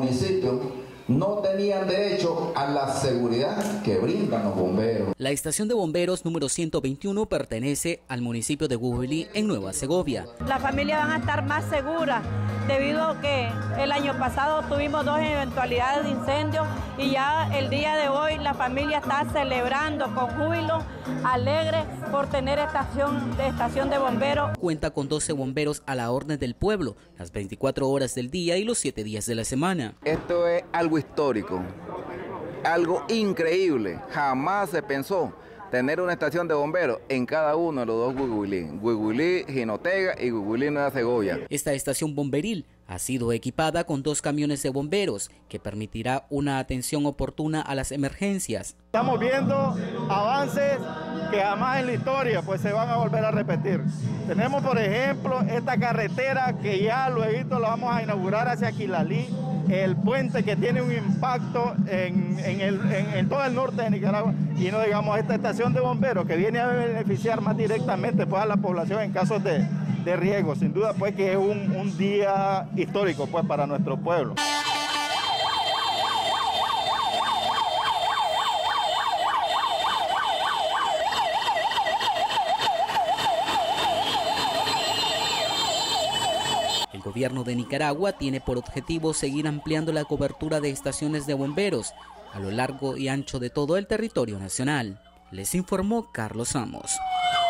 municipio no tenían derecho a la seguridad que brindan los bomberos. La estación de bomberos número 121 pertenece al municipio de Guajuilí, en Nueva Segovia. Las familias van a estar más seguras debido a que el año pasado tuvimos 2 eventualidades de incendios y ya el día de hoy la familia está celebrando con júbilo, alegre por tener estación de bomberos. Cuenta con 12 bomberos a la orden del pueblo, las 24 horas del día y los 7 días de la semana. Esto es algo histórico, algo increíble. Jamás se pensó tener una estación de bomberos en cada uno de los 2 Guajuilí, Guajuilí, Jinotega y Guajuilí, Nueva Segovia. Esta estación bomberil ha sido equipada con 2 camiones de bomberos que permitirá una atención oportuna a las emergencias. Estamos viendo avances que jamás en la historia pues se van a volver a repetir. Tenemos, por ejemplo, esta carretera que ya luego la vamos a inaugurar hacia Quilalí, el puente que tiene un impacto en todo el norte de Nicaragua, y no digamos esta estación de bomberos que viene a beneficiar más directamente pues a la población en casos de riesgo. Sin duda pues que es un día histórico pues para nuestro pueblo. El gobierno de Nicaragua tiene por objetivo seguir ampliando la cobertura de estaciones de bomberos a lo largo y ancho de todo el territorio nacional. Les informó Carlos Amos.